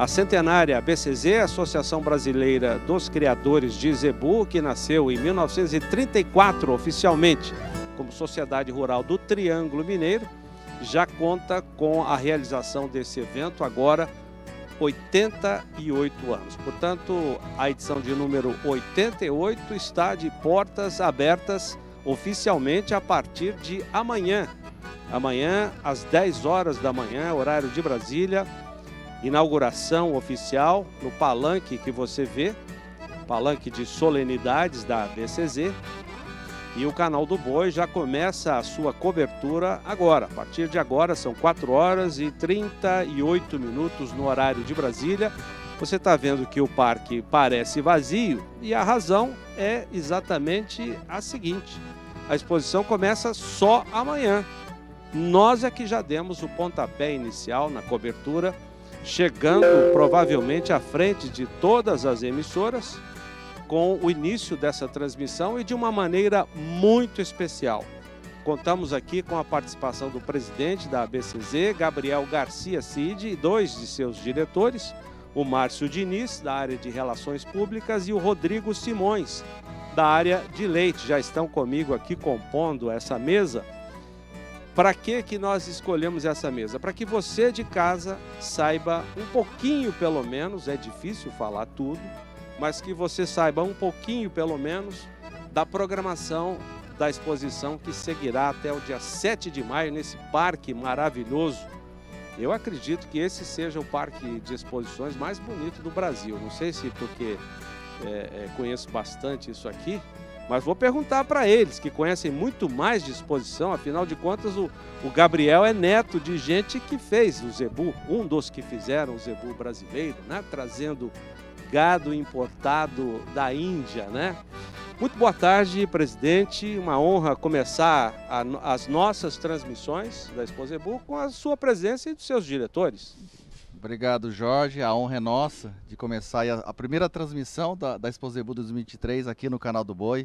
centenária ABCZ, Associação Brasileira dos Criadores de Zebu, que nasceu em 1934 oficialmente como Sociedade Rural do Triângulo Mineiro, já conta com a realização desse evento agora 88 anos. Portanto, a edição de número 88 está de portas abertas oficialmente a partir de amanhã. Amanhã, às 10 horas da manhã, horário de Brasília, inauguração oficial no palanque que você vê, palanque de solenidades da ABCZ. E o Canal do Boi já começa a sua cobertura agora. A partir de agora são 4 horas e 38 minutos no horário de Brasília. Você está vendo que o parque parece vazio e a razão é exatamente a seguinte: a exposição começa só amanhã. Nós é que já demos o pontapé inicial na cobertura, chegando provavelmente à frente de todas as emissoras, com o início dessa transmissão e de uma maneira muito especial. Contamos aqui com a participação do presidente da ABCZ, Gabriel Garcia Cid, e 2 de seus diretores, o Márcio Diniz, da área de Relações Públicas, e o Rodrigo Simões, da área de Leite. Já estão comigo aqui compondo essa mesa. Para que nós escolhemos essa mesa? Para que você de casa saiba um pouquinho, pelo menos, é difícil falar tudo, mas que você saiba um pouquinho, pelo menos, da programação da exposição que seguirá até o dia 7 de maio, nesse parque maravilhoso. Eu acredito que esse seja o parque de exposições mais bonito do Brasil. Não sei se porque conheço bastante isso aqui, mas vou perguntar para eles, que conhecem muito mais de exposição. Afinal de contas, o Gabriel é neto de gente que fez o zebu, um dos que fizeram o zebu brasileiro, né? Trazendo gado importado da Índia, né? Muito boa tarde, presidente. Uma honra começar as nossas transmissões da Expo Zebu com a sua presença e dos seus diretores. Obrigado, Jorge. A honra é nossa de começar a primeira transmissão da Expo Zebu 2023 aqui no Canal do Boi.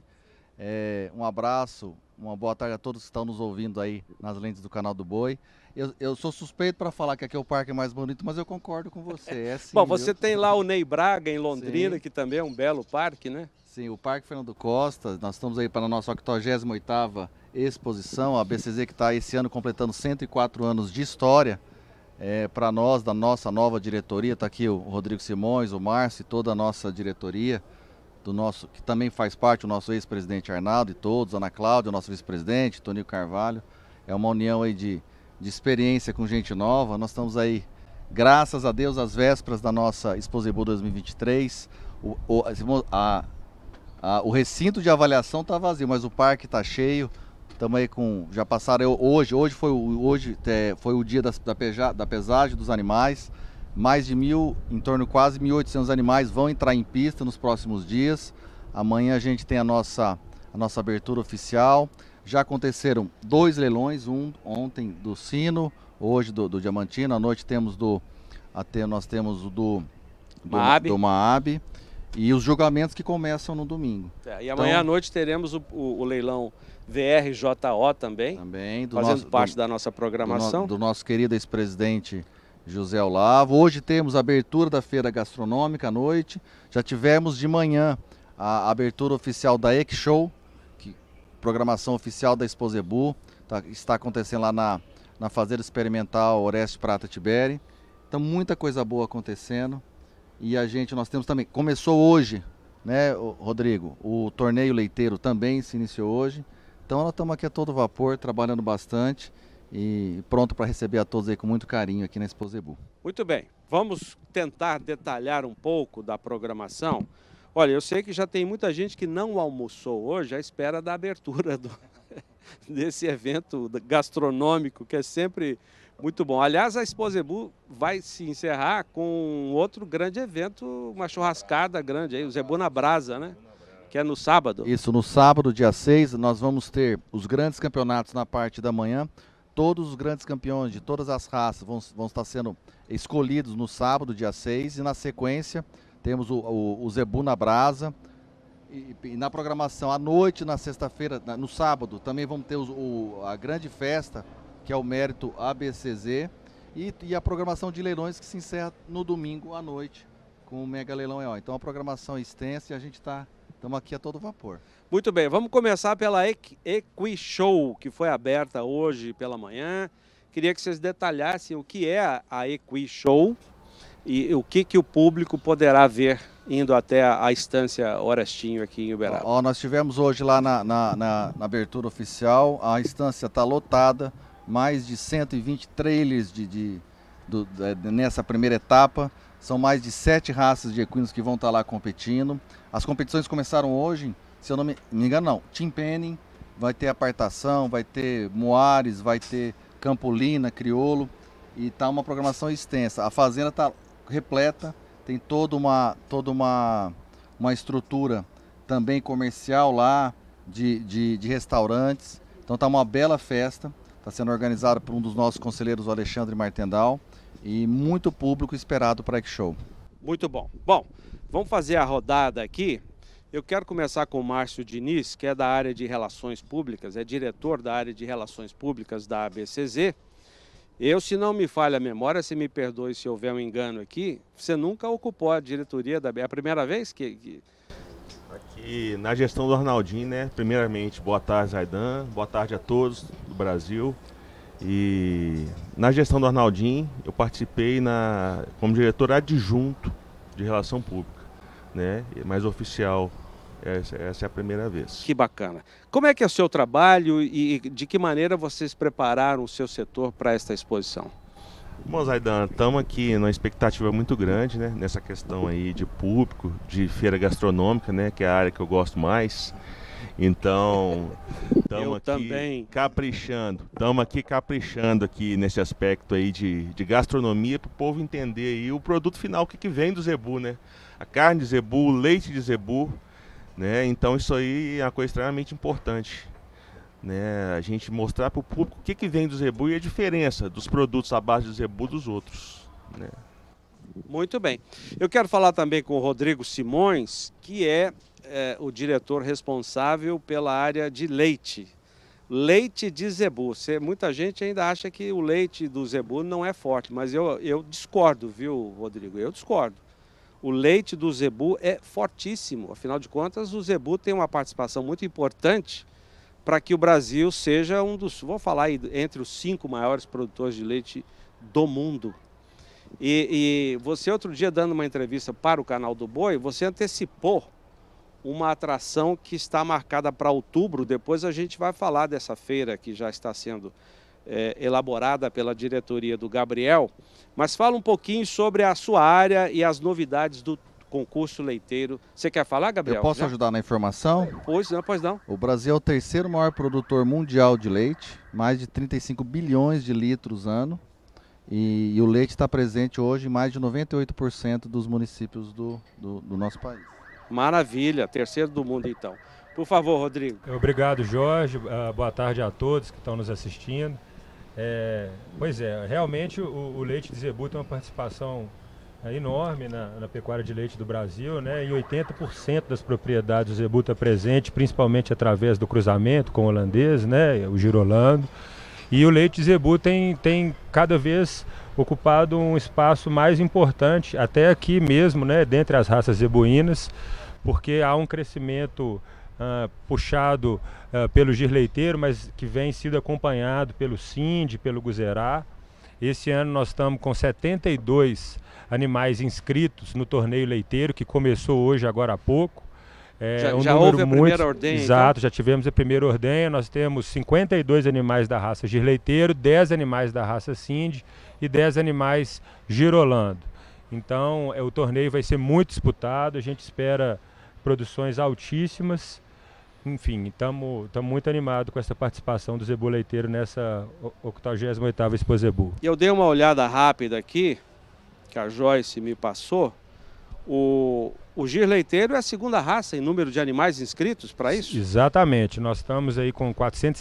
Um abraço, uma boa tarde a todos que estão nos ouvindo aí nas lentes do Canal do Boi. Eu sou suspeito para falar que aqui é o parque mais bonito, mas eu concordo com você. Assim, bom, você tem lá o Ney Braga em Londrina, sim, que também é um belo parque, né? Sim, o Parque Fernando Costa. Nós estamos aí para a nossa 88ª exposição, a ABCZ, que está esse ano completando 104 anos de história. Para nós, da nossa nova diretoria, está aqui o Rodrigo Simões, o Márcio e toda a nossa diretoria, que também faz parte o nosso ex-presidente Arnaldo e todos, Ana Cláudia, o nosso vice-presidente, Toninho Carvalho. É uma união aí de experiência com gente nova. Nós estamos aí, graças a Deus, às vésperas da nossa Expo Zebu 2023. O recinto de avaliação está vazio, mas o parque está cheio. Estamos aí já passaram hoje foi o dia da pesagem dos animais. Mais de em torno de quase 1.800 animais vão entrar em pista nos próximos dias. Amanhã a gente tem a nossa abertura oficial. Já aconteceram 2 leilões, ontem do Sino, hoje do Diamantino. À noite nós temos o do Maab. E os julgamentos que começam no domingo. E amanhã à noite teremos o leilão VRJO também fazendo parte da nossa programação. Do nosso querido ex-presidente José Olavo. Hoje temos a abertura da feira gastronômica à noite. Já tivemos de manhã a abertura oficial da Ex-Show, programação oficial da Expo Zebu. Está acontecendo lá na Fazenda Experimental Oreste Prata Tiberi. Então muita coisa boa acontecendo. E nós temos também, começou hoje, né, Rodrigo? O torneio leiteiro também se iniciou hoje. Então nós estamos aqui a todo vapor, trabalhando bastante e pronto para receber a todos aí com muito carinho aqui na Expo Zebu. Muito bem, vamos tentar detalhar um pouco da programação. Olha, eu sei que já tem muita gente que não almoçou hoje à espera da abertura desse evento gastronômico, que é sempre muito bom. Aliás, a Expo Zebu vai se encerrar com outro grande evento, uma churrascada grande aí, o Zebu na Brasa, né? Que é no sábado. Isso, no sábado, dia 6, nós vamos ter os grandes campeonatos na parte da manhã. Todos os grandes campeões de todas as raças vão estar sendo escolhidos no sábado, dia 6, e na sequência temos o Zebu na Brasa. E na programação, à noite, na sexta-feira, no sábado, também vamos ter a grande festa, que é o Mérito ABCZ. e a programação de leilões que se encerra no domingo à noite com o Mega Leilão EO. Então a programação é extensa e a gente estamos aqui a todo vapor. Muito bem, vamos começar pela EquiShow, que foi aberta hoje pela manhã. Queria que vocês detalhassem o que é a EquiShow e o que o público poderá ver indo até a estância Orestinho aqui em Uberaba. Nós tivemos hoje lá na abertura oficial, a estância está lotada, mais de 120 trailers nessa primeira etapa. São mais de 7 raças de equinos que vão estar lá competindo. As competições começaram hoje, se eu não me engano, não. Tim Penning, vai ter Apartação, vai ter Moares, vai ter Campolina, Crioulo, e está uma programação extensa. A fazenda está repleta, tem toda uma estrutura também comercial lá, de restaurantes. Então está uma bela festa, está sendo organizada por um dos nossos conselheiros, o Alexandre Martendal, e muito público esperado para a EquiShow. Muito bom. Bom, vamos fazer a rodada aqui. Eu quero começar com o Márcio Diniz, que é da área de Relações Públicas, é diretor da área de Relações Públicas da ABCZ. Eu, se não me falha a memória, se me perdoe se houver um engano aqui, você nunca ocupou a diretoria da ABCZ. É a primeira vez que... Aqui na gestão do Arnaldinho, né? Primeiramente, boa tarde, Zaidan, boa tarde a todos do Brasil. E na gestão do Arnaldinho, eu participei como diretor adjunto de Relação Pública, né? Mais oficial. Essa é a primeira vez. Que bacana. Como é que é o seu trabalho e de que maneira vocês prepararam o seu setor para esta exposição? Bom, Zaidan, estamos aqui numa expectativa muito grande, né? Nessa questão aí de público, de feira gastronômica, né? Que é a área que eu gosto mais. Então, estamos aqui caprichando aqui nesse aspecto aí de gastronomia para o povo entender aí o produto final, o que vem do zebu, né? A carne de zebu, o leite de zebu, né? Então isso aí é uma coisa extremamente importante, né? A gente mostrar para o público o que vem do zebu e a diferença dos produtos à base de zebu dos outros, né? Muito bem. Eu quero falar também com o Rodrigo Simões, que é o diretor responsável pela área de leite. Leite de zebu. Muita gente ainda acha que o leite do zebu não é forte, mas eu discordo, viu, Rodrigo? Eu discordo. O leite do zebu é fortíssimo. Afinal de contas, o zebu tem uma participação muito importante para que o Brasil seja um dos, vou falar aí, entre os 5 maiores produtores de leite do mundo. E você, outro dia, dando uma entrevista para o Canal do Boi, você antecipou uma atração que está marcada para outubro. Depois a gente vai falar dessa feira que já está sendo elaborada pela diretoria do Gabriel. Mas fala um pouquinho sobre a sua área e as novidades do concurso leiteiro. Você quer falar, Gabriel? Eu posso ajudar na informação? Pois não. O Brasil é o 3º maior produtor mundial de leite, mais de 35 bilhões de litros ano. E o leite está presente hoje em mais de 98% dos municípios do nosso país. Maravilha, 3º do mundo então. Por favor, Rodrigo. Obrigado, Jorge. Boa tarde a todos que estão nos assistindo. Pois é, realmente o leite de zebu tem uma participação enorme na pecuária de leite do Brasil, né? Em 80% das propriedades o zebu está presente, principalmente através do cruzamento com o holandês, né? O girolando. E o leite de zebu tem cada vez ocupado um espaço mais importante, até aqui mesmo, né? Dentre as raças zebuínas, porque há um crescimento puxado pelo gir leiteiro, mas que vem sido acompanhado pelo Sind, pelo Guzerá. Esse ano nós estamos com 72 animais inscritos no torneio leiteiro, que começou hoje, agora há pouco. Já houve a primeira ordenha? Exato, então? Já tivemos a primeira ordenha. Nós temos 52 animais da raça gir leiteiro, 10 animais da raça Sind e 10 animais girolando. Então o torneio vai ser muito disputado, a gente espera produções altíssimas. Enfim, estamos muito animados com essa participação do zebu leiteiro nessa 88ª Expo Zebu. Eu dei uma olhada rápida aqui, que a Joyce me passou. O gir leiteiro é a 2ª raça em número de animais inscritos para isso? Exatamente, nós estamos aí com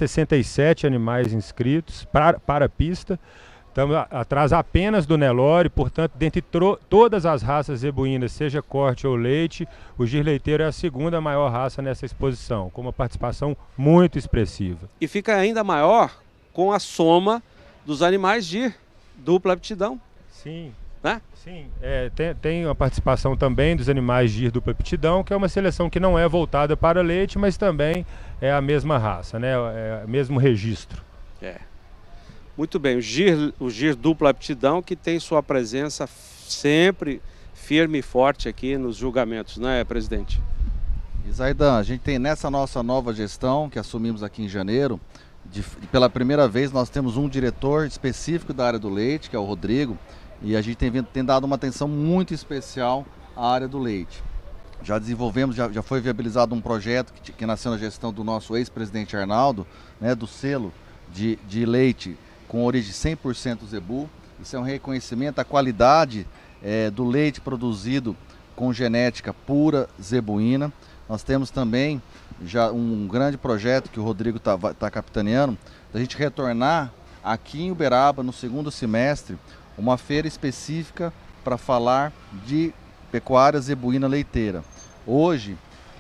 467 animais inscritos para a pista. Estamos atrás apenas do Nelore, portanto, dentre todas as raças zebuínas, seja corte ou leite, o gir leiteiro é a 2ª maior raça nessa exposição, com uma participação muito expressiva. E fica ainda maior com a soma dos animais gir dupla aptidão. Sim. Né? Sim, tem a participação também dos animais de dupla aptidão, que é uma seleção que não é voltada para leite, mas também é a mesma raça, né? É o mesmo registro. Muito bem, o GIR dupla aptidão, que tem sua presença sempre firme e forte aqui nos julgamentos, não é, presidente? Zaidan, a gente tem nessa nossa nova gestão, que assumimos aqui em janeiro, pela primeira vez nós temos um diretor específico da área do leite, que é o Rodrigo, e a gente tem dado uma atenção muito especial à área do leite. Já desenvolvemos, já foi viabilizado um projeto que nasceu na gestão do nosso ex-presidente Arnaldo, né, do selo de leite com origem 100% zebu. Isso é um reconhecimento à qualidade do leite produzido com genética pura zebuína. Nós temos também já um grande projeto que o Rodrigo tá capitaneando, da gente retornar aqui em Uberaba, no segundo semestre, uma feira específica para falar de pecuária zebuína leiteira. Hoje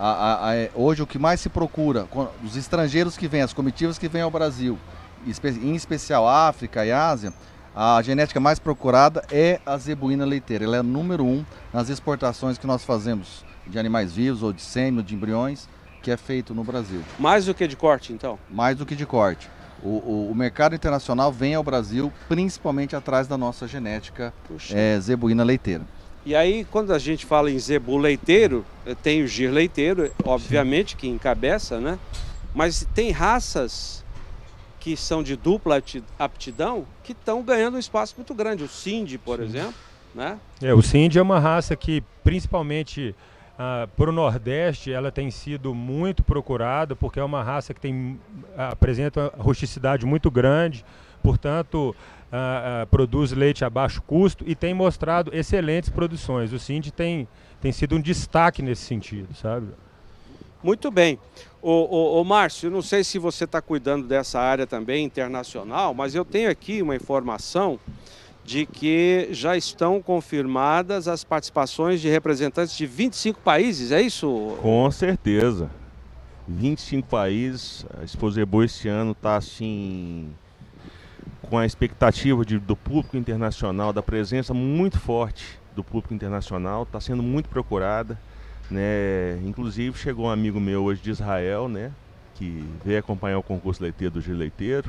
o que mais se procura, os estrangeiros que vêm, as comitivas que vêm ao Brasil, em especial África e Ásia, a genética mais procurada é a zebuína leiteira. Ela é número 1 nas exportações que nós fazemos de animais vivos ou de sêmen, de embriões, que é feito no Brasil. Mais do que de corte, então? Mais do que de corte. O mercado internacional vem ao Brasil principalmente atrás da nossa genética zebuína leiteira. E aí, quando a gente fala em zebu leiteiro, tem o GIR leiteiro, obviamente, que encabeça, né? Mas tem raças que são de dupla aptidão que estão ganhando um espaço muito grande. O Cindy, por exemplo, né? O Cindy é uma raça que, principalmente para o Nordeste, ela tem sido muito procurada, porque é uma raça que apresenta uma rusticidade muito grande, portanto, produz leite a baixo custo e tem mostrado excelentes produções. O Cindy tem sido um destaque nesse sentido, sabe? Muito bem. Ô Márcio, eu não sei se você está cuidando dessa área também internacional, mas eu tenho aqui uma informação de que já estão confirmadas as participações de representantes de 25 países, é isso? Com certeza. 25 países. A Expo Zebu esse ano está assim, com a expectativa do público internacional, da presença muito forte do público internacional, está sendo muito procurada, né? Inclusive chegou um amigo meu hoje de Israel, né, que veio acompanhar o concurso leiteiro do GIR leiteiro,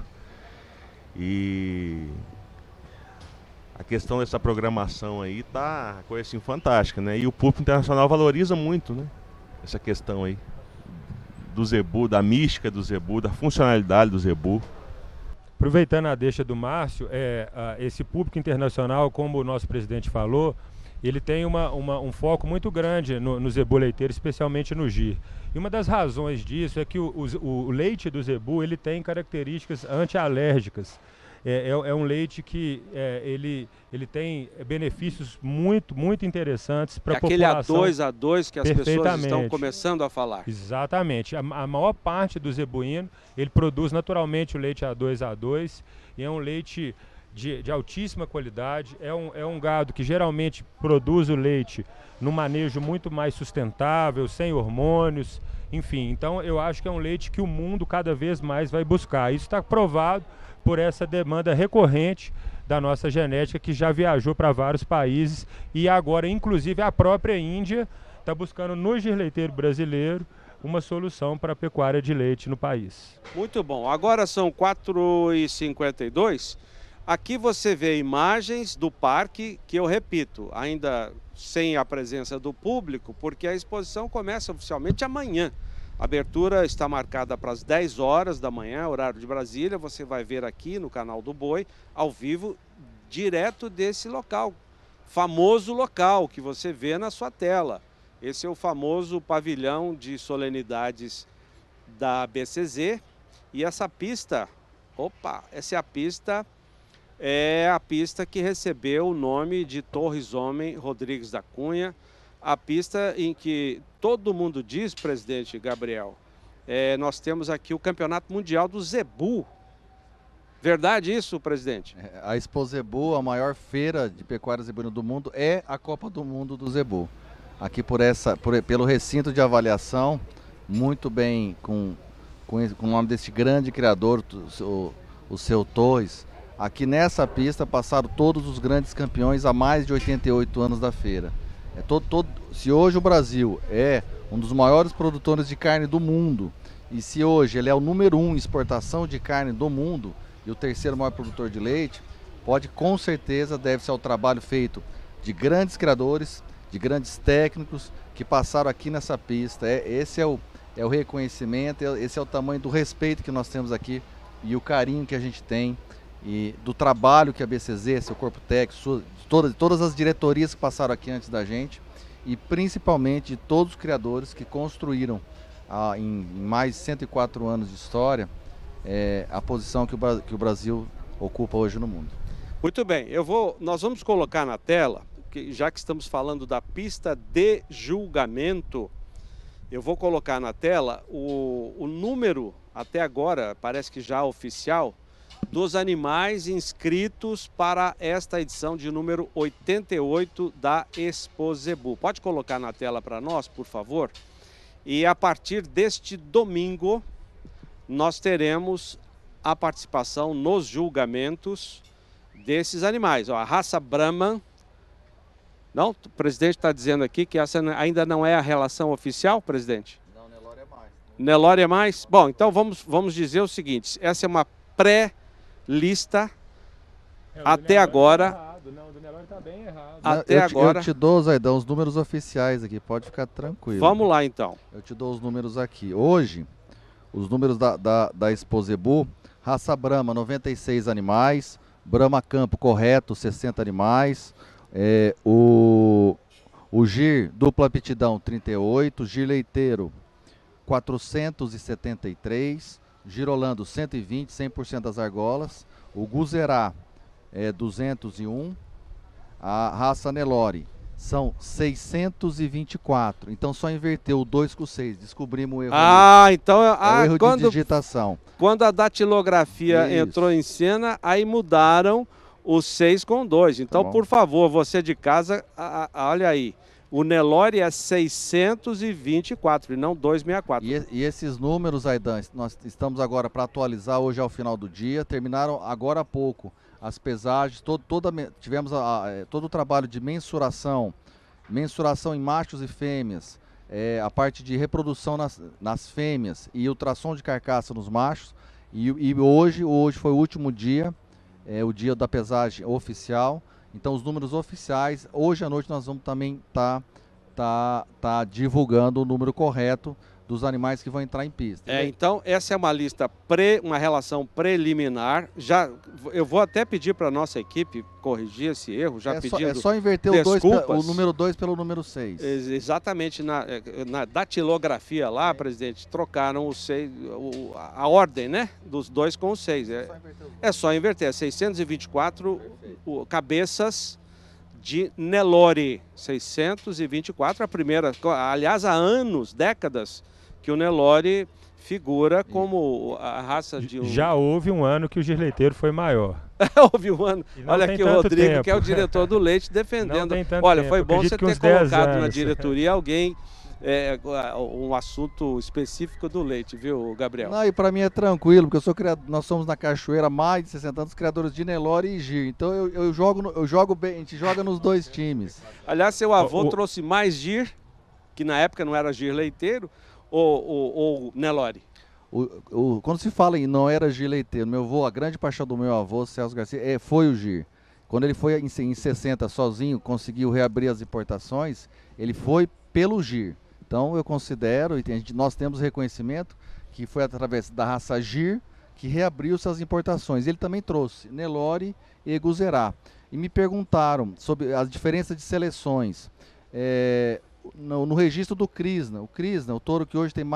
e a questão dessa programação aí tá coisa assim fantástica, né? E o público internacional valoriza muito, né, essa questão aí do zebu, da mística do zebu, da funcionalidade do zebu. Aproveitando a deixa do Márcio, esse público internacional, como o nosso presidente falou, ele tem um foco muito grande no zebu leiteiro, especialmente no GIR. E uma das razões disso é que o leite do zebu ele tem características antialérgicas. É um leite que ele tem benefícios muito, muito interessantes para a população. Aquele A2 que as pessoas estão começando a falar. Exatamente. A maior parte do zebuíno, ele produz naturalmente o leite A2 e é um leite de altíssima qualidade. É um gado que geralmente produz o leite num manejo muito mais sustentável, sem hormônios, enfim. Então eu acho que é um leite que o mundo cada vez mais vai buscar. Isso está provado por essa demanda recorrente da nossa genética, que já viajou para vários países e agora, inclusive, a própria Índia está buscando no GIR leiteiro brasileiro uma solução para a pecuária de leite no país. Muito bom. Agora são 4h52. Aqui você vê imagens do parque, que eu repito, ainda sem a presença do público, porque a exposição começa oficialmente amanhã. A abertura está marcada para as 10 horas da manhã, horário de Brasília. Você vai ver aqui no canal do Boi, ao vivo, direto desse local, famoso local que você vê na sua tela. Esse é o famoso pavilhão de solenidades da BCZ. E essa pista, é a pista que recebeu o nome de Torres Homem Rodrigues da Cunha. A pista em que todo mundo diz, presidente Gabriel, nós temos aqui o Campeonato Mundial do Zebu. Verdade isso, presidente? A Expo Zebu, a maior feira de pecuária zebuína do mundo, é a Copa do Mundo do Zebu. Aqui pelo recinto de avaliação, muito bem com o nome desse grande criador, o seu Torres, aqui nessa pista passaram todos os grandes campeões há mais de 88 anos da feira. Se hoje o Brasil é um dos maiores produtores de carne do mundo, e se hoje ele é o número 1 em exportação de carne do mundo e o terceiro maior produtor de leite, com certeza deve ser ao trabalho feito de grandes criadores, de grandes técnicos que passaram aqui nessa pista. Esse é o reconhecimento, esse é o tamanho do respeito que nós temos aqui e o carinho que a gente tem e do trabalho que a BCZ, seu corpo técnico, todas as diretorias que passaram aqui antes da gente e principalmente de todos os criadores que construíram em mais de 104 anos de história a posição que o Brasil ocupa hoje no mundo. Muito bem, nós vamos colocar na tela, já que estamos falando da pista de julgamento, eu vou colocar na tela o número, até agora, parece que já oficial, dos animais inscritos para esta edição de número 88 da Expo Zebu. Pode colocar na tela para nós, por favor? E a partir deste domingo, nós teremos a participação nos julgamentos desses animais. Ó, a raça Brahman. Não, o presidente está dizendo aqui que essa ainda não é a relação oficial, presidente? Não, Nelore é mais. Nelore é mais? Bom, então vamos dizer o seguinte, essa é uma pré-lista até agora. Não, do Nelore está bem errado. Até agora. Eu te dou, Zaidão, os números oficiais aqui, pode ficar tranquilo. Vamos lá então. Eu te dou os números aqui. Hoje, os números da Expo Zebu, raça Brahma, 96 animais, Brahma Campo correto, 60 animais, o Gir dupla aptidão, 38, Gir leiteiro, 473, Girolando, 120, 100% das argolas, o Guzerá, 201, a raça Nelore, são 624, então só inverteu o 2 com o 6, descobrimos o erro. Então o erro de digitação. Quando a datilografia entrou em cena, aí mudaram o 6 com 2. Então, por favor, você de casa, olha aí, o Nelore é 624 e não 264. E esses números, Aidan, nós estamos agora para atualizar hoje ao final do dia, terminaram agora há pouco as pesagens, tivemos todo o trabalho de mensuração em machos e fêmeas, a parte de reprodução nas fêmeas e ultrassom de carcaça nos machos, e hoje foi o último dia, o dia da pesagem oficial. Então os números oficiais, hoje à noite nós vamos também tá divulgando o número correto dos animais que vão entrar em pista. Então essa é uma lista, uma relação preliminar. Eu vou até pedir para a nossa equipe corrigir esse erro, pedindo É só inverter o número 2 pelo número 6. Exatamente, na datilografia lá, presidente, trocaram o 6, a ordem, né, dos 2 com o 6. É só inverter, 624 cabeças de Nelore, 624, a primeira, aliás, há anos, décadas, que o Nelore figura como a raça de um... Já houve um ano que o Gir leiteiro foi maior. Houve um ano. Olha aqui o Rodrigo, tempo. Que é o diretor do leite, defendendo. Olha, foi bom você ter colocado na diretoria alguém, um assunto específico do leite, viu, Gabriel? Não, e para mim é tranquilo, porque nós somos na Cachoeira há mais de 60 anos criadores de Nelore e Gir. Então eu jogo bem, a gente joga nos dois times. Aliás, seu avô trouxe mais Gir, que na época não era Gir leiteiro, ou Nelore? Quando se fala em não era Gir leiteiro, meu avô, a grande paixão do meu avô, Celso Garcia, foi o Gir. Quando ele foi em 60 sozinho, conseguiu reabrir as importações, ele foi pelo Gir. Então eu considero, e nós temos reconhecimento, que foi através da raça Gir que reabriu suas importações. Ele também trouxe Nelore e Guzerá. E me perguntaram sobre as diferenças de seleções. No registro do Krishna, o touro que hoje tem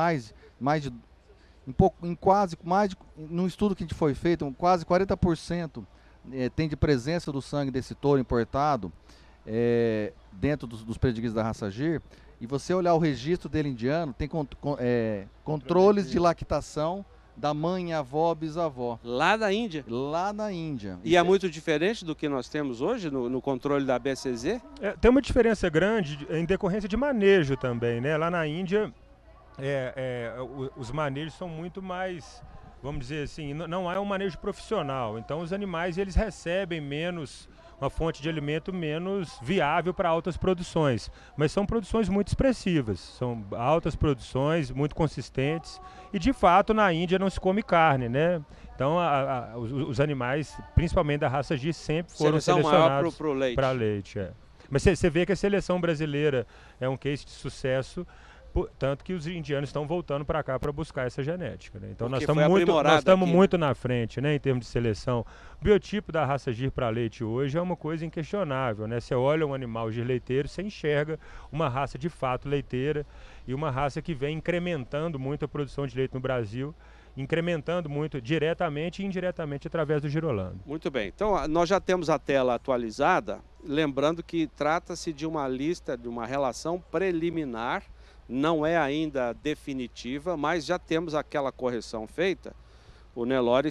num estudo que foi feito, quase 40% tem de presença do sangue desse touro importado dentro dos pedigrees da raça Gir. E você olhar o registro dele indiano, tem controles de lactação da mãe, avó, bisavó. Lá da Índia? Lá na Índia. E é muito diferente do que nós temos hoje no controle da BCZ? Tem uma diferença grande em decorrência de manejo também, né? Lá na Índia, os manejos são muito mais vamos dizer assim, não é um manejo profissional. Então os animais eles recebem menos, uma fonte de alimento menos viável para altas produções. Mas são produções muito expressivas, são altas produções, muito consistentes. E de fato na Índia não se come carne, né? Então os animais, principalmente da raça Gir, sempre foram selecionados para leite. Mas você vê que a seleção brasileira é um case de sucesso, tanto que os indianos estão voltando para cá para buscar essa genética, né? Então nós estamos muito na frente, né, em termos de seleção. O biotipo da raça Gir para leite hoje é uma coisa inquestionável, né? Você olha um animal Gir leiteiro, você enxerga uma raça de fato leiteira e uma raça que vem incrementando muito a produção de leite no Brasil, incrementando muito diretamente e indiretamente através do Girolando. Muito bem, então nós já temos a tela atualizada, lembrando que trata-se de uma lista, de uma relação preliminar, não é ainda definitiva, mas já temos aquela correção feita. O Nelore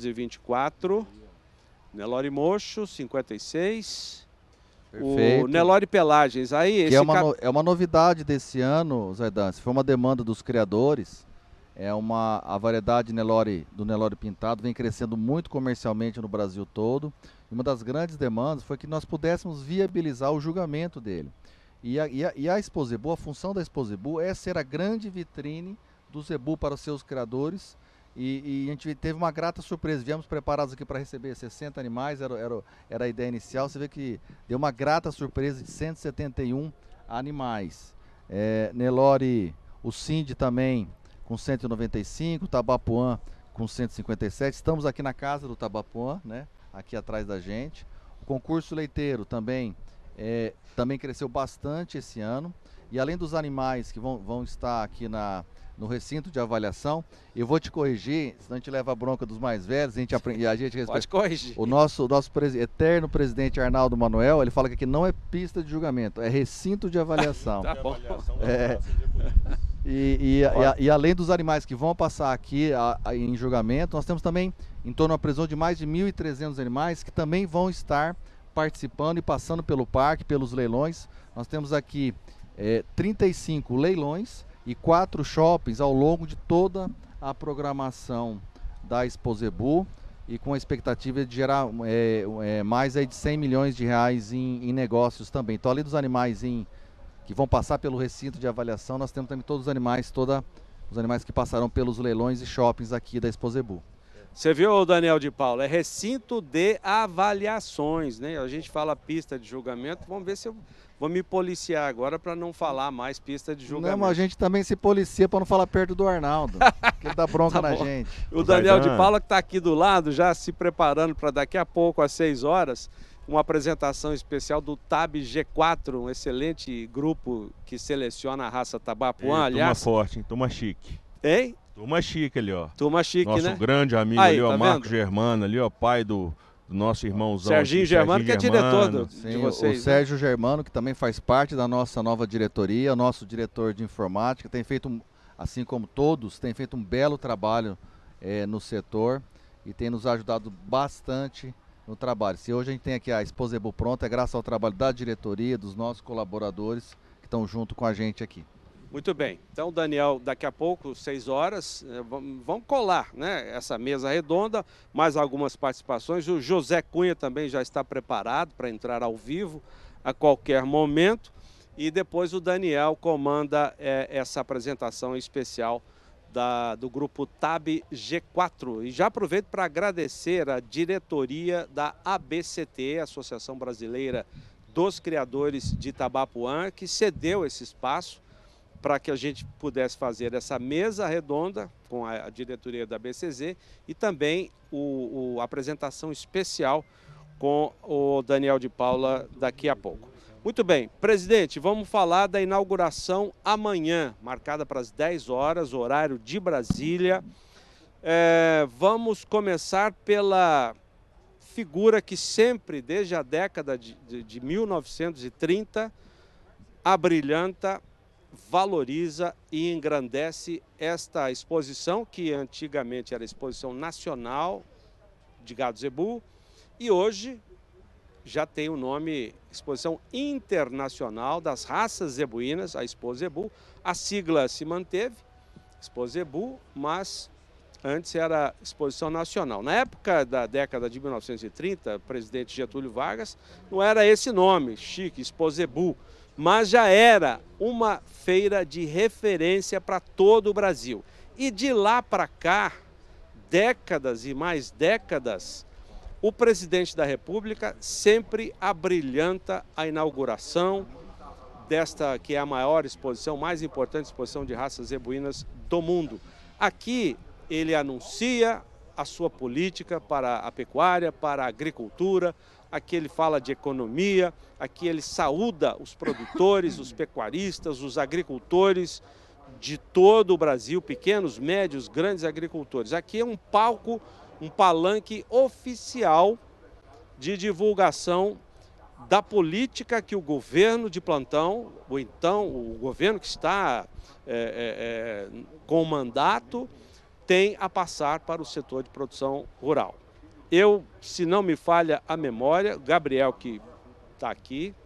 624, Nelore Mocho 56, perfeito. O Nelore Pelagens. Aí, que é uma novidade desse ano, Zaidan, foi uma demanda dos criadores, a variedade do Nelore Pintado vem crescendo muito comercialmente no Brasil todo, e uma das grandes demandas foi que nós pudéssemos viabilizar o julgamento dele. E a Expo Zebu, a função da Expo Zebu é ser a grande vitrine do zebu para os seus criadores. E a gente teve uma grata surpresa. Viemos preparados aqui para receber 60 animais, era a ideia inicial. Você vê que deu uma grata surpresa de 171 animais. Nelore, o Cindy também com 195, Tabapuã com 157. Estamos aqui na casa do Tabapuã, né? Aqui atrás da gente. O concurso leiteiro também cresceu bastante esse ano, e além dos animais que vão estar aqui no recinto de avaliação, eu vou te corrigir, senão a gente leva a bronca dos mais velhos, a gente respeita. Pode corrigir. O nosso eterno presidente Arnaldo Manuel, ele fala que aqui não é pista de julgamento, é recinto de avaliação. Tá bom. E além dos animais que vão passar aqui em julgamento, nós temos também em torno da prisão de mais de 1.300 animais que também vão estar participando e passando pelo parque, pelos leilões. Nós temos aqui 35 leilões e 4 shoppings ao longo de toda a programação da Expo Zebu, e com a expectativa de gerar mais de 100 milhões de reais em negócios também. Então, além dos animais que vão passar pelo recinto de avaliação, nós temos também todos os animais que passarão pelos leilões e shoppings aqui da Expo Zebu. Você viu, Daniel de Paula, é recinto de avaliações, né? A gente fala pista de julgamento, vamos ver se eu vou me policiar agora para não falar mais pista de julgamento. Não, mas a gente também se policia para não falar perto do Arnaldo, que ele dá bronca na gente. O Daniel de Paula, que está aqui do lado, já se preparando para daqui a pouco, às 6 horas, uma apresentação especial do TAB G4, um excelente grupo que seleciona a raça Tabapuã, aliás. Turma forte, hein? Turma chique. Hein? Turma chique ali, ó. Turma chique, nosso né? Nosso grande amigo aí, ali, ó, tá Marco Germano ali, ó, pai do nosso irmãozão. Serginho Germano, que é diretor de vocês. O Sérgio Germano, que também faz parte da nossa nova diretoria, nosso diretor de informática, tem feito, assim como todos, tem feito um belo trabalho no setor e tem nos ajudado bastante no trabalho. Se hoje a gente tem aqui a Expo Zebu pronta, é graças ao trabalho da diretoria, dos nossos colaboradores que estão junto com a gente aqui. Muito bem, então Daniel, daqui a pouco, 6 horas, vamos colar, né, essa mesa redonda, mais algumas participações. O José Cunha também já está preparado para entrar ao vivo a qualquer momento, e depois o Daniel comanda essa apresentação especial do grupo TAB G4. E já aproveito para agradecer a diretoria da ABCT, Associação Brasileira dos Criadores de Tabapuã, que cedeu esse espaço para que a gente pudesse fazer essa mesa redonda com a diretoria da BCZ e também a apresentação especial com o Daniel de Paula daqui a pouco. Muito bem, presidente, vamos falar da inauguração amanhã, marcada para as 10 horas, horário de Brasília. Vamos começar pela figura que sempre, desde a década de 1930, abrilhanta, valoriza e engrandece esta exposição, que antigamente era Exposição Nacional de Gado Zebu, e hoje já tem o nome Exposição Internacional das Raças Zebuínas, a Expo Zebu. A sigla se manteve, Expo Zebu, mas antes era exposição nacional. Na época da década de 1930, o presidente Getúlio Vargas, não era esse nome, chique, Exposebu, mas já era uma feira de referência para todo o Brasil. E de lá para cá, décadas e mais décadas, o presidente da República sempre abrilhanta a inauguração desta que é a maior exposição, mais importante exposição de raças zebuínas do mundo. Aqui ele anuncia a sua política para a pecuária, para a agricultura, aqui ele fala de economia, aqui ele saúda os produtores, os pecuaristas, os agricultores de todo o Brasil, pequenos, médios, grandes agricultores. Aqui é um palco, um palanque oficial de divulgação da política que o governo de plantão, ou então o governo que está com o mandato, tem a passar para o setor de produção rural. Eu, se não me falha a memória, Gabriel, que está aqui,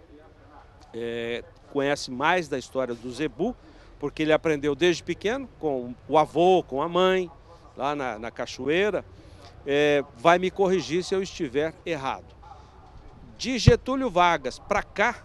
conhece mais da história do zebu, porque ele aprendeu desde pequeno, com o avô, com a mãe, lá na cachoeira, vai me corrigir se eu estiver errado. De Getúlio Vargas para cá,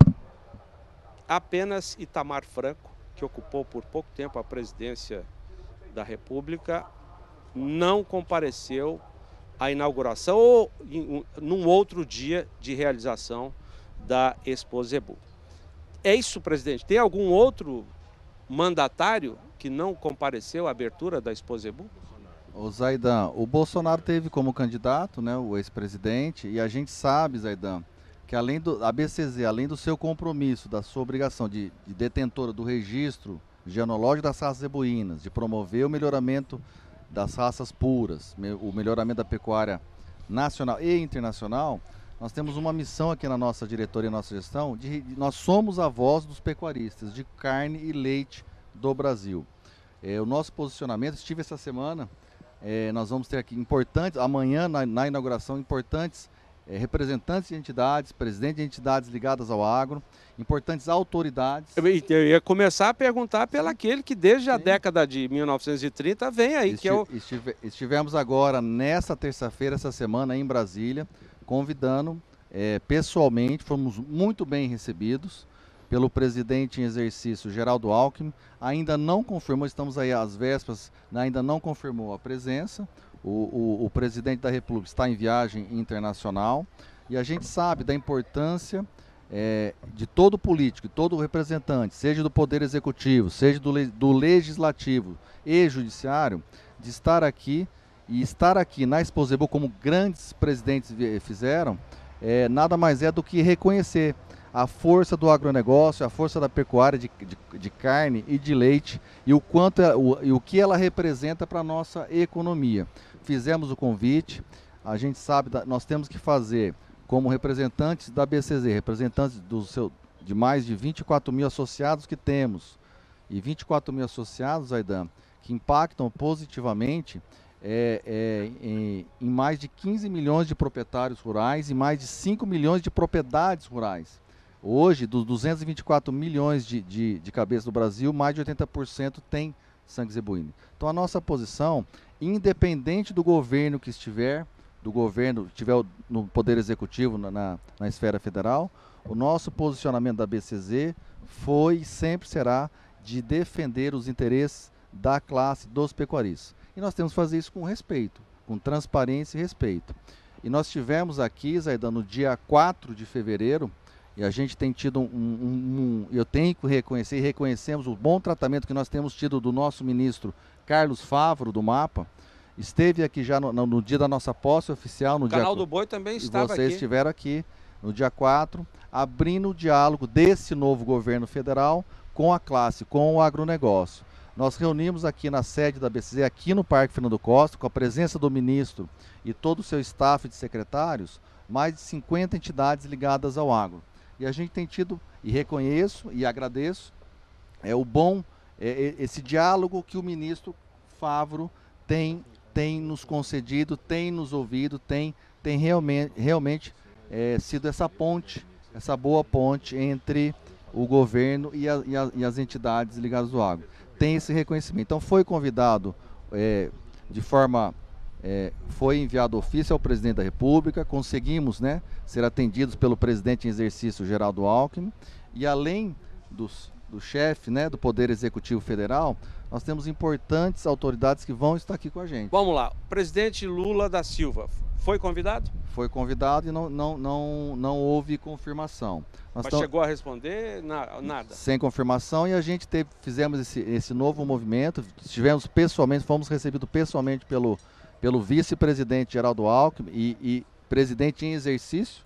apenas Itamar Franco, que ocupou por pouco tempo a presidência da República, não compareceu à inauguração ou num outro dia de realização da Expo Zebu. É isso, presidente? Tem algum outro mandatário que não compareceu à abertura da Expo Zebu? O Zaidan, o Bolsonaro teve como candidato, né, o ex-presidente, e a gente sabe, Zaidan, que além do ABCZ, além do seu compromisso, da sua obrigação de detentora do registro genealógico das raças zebuínas, de promover o melhoramento das raças puras, o melhoramento da pecuária nacional e internacional, nós temos uma missão aqui na nossa diretoria e nossa gestão, nós somos a voz dos pecuaristas de carne e leite do Brasil. O nosso posicionamento, estive essa semana, nós vamos ter aqui importantes, amanhã na inauguração, importantes representantes de entidades, presidentes de entidades ligadas ao agro, importantes autoridades. Eu ia começar a perguntar pelo aquele que desde a década de 1930 vem aí, que é o... Estivemos agora, nessa terça-feira, essa semana, em Brasília, convidando pessoalmente, fomos muito bem recebidos pelo presidente em exercício, Geraldo Alckmin, ainda não confirmou, estamos aí às vésperas, ainda não confirmou a presença. O presidente da República está em viagem internacional e a gente sabe da importância de todo político, todo representante, seja do Poder Executivo, seja do Legislativo e Judiciário, de estar aqui e estar aqui na Expo Zebu, como grandes presidentes fizeram, nada mais é do que reconhecer a força do agronegócio, a força da pecuária de carne e de leite e o quanto e o que ela representa para a nossa economia. Fizemos o convite, a gente sabe, nós temos que fazer como representantes da BCZ, representantes de mais de 24 mil associados que temos, e 24 mil associados, Aidan, que impactam positivamente em mais de 15 milhões de proprietários rurais e mais de 5 milhões de propriedades rurais. Hoje, dos 224 milhões de cabeças do Brasil, mais de 80% tem sangue zebuíno. Então a nossa posição, independente do governo que estiver, no Poder Executivo, na esfera federal, o nosso posicionamento da BCZ foi e sempre será de defender os interesses da classe dos pecuaristas. E nós temos que fazer isso com respeito, com transparência e respeito. E nós tivemos aqui, Zaidan, no dia 4 de fevereiro, e a gente tem tido eu tenho que reconhecer, e reconhecemos o bom tratamento que nós temos tido do nosso ministro Carlos Favaro, do MAPA. Esteve aqui já no dia da nossa posse oficial. No Canal do Boi também estava aqui. Vocês estiveram aqui no dia 4, abrindo o diálogo desse novo governo federal com a classe, com o agronegócio. Nós reunimos aqui na sede da BCZ, aqui no Parque Fernando Costa, com a presença do ministro e todo o seu staff de secretários, mais de 50 entidades ligadas ao agro. E a gente tem tido, e reconheço e agradeço, esse diálogo que o ministro Favaro tem nos concedido, tem nos ouvido, tem realmente sido essa ponte, essa boa ponte entre o governo e as entidades ligadas ao agro. Tem esse reconhecimento. Então foi convidado de forma... foi enviado ofício ao presidente da República, conseguimos, né, ser atendidos pelo presidente em exercício, Geraldo Alckmin, e além do chefe, né, do Poder Executivo Federal, nós temos importantes autoridades que vão estar aqui com a gente. Vamos lá, o presidente Lula da Silva foi convidado? Foi convidado e não houve confirmação. Mas chegou a responder? Nada. Sem confirmação, e a gente fizemos esse novo movimento, fomos recebidos pessoalmente pelo vice-presidente Geraldo Alckmin e presidente em exercício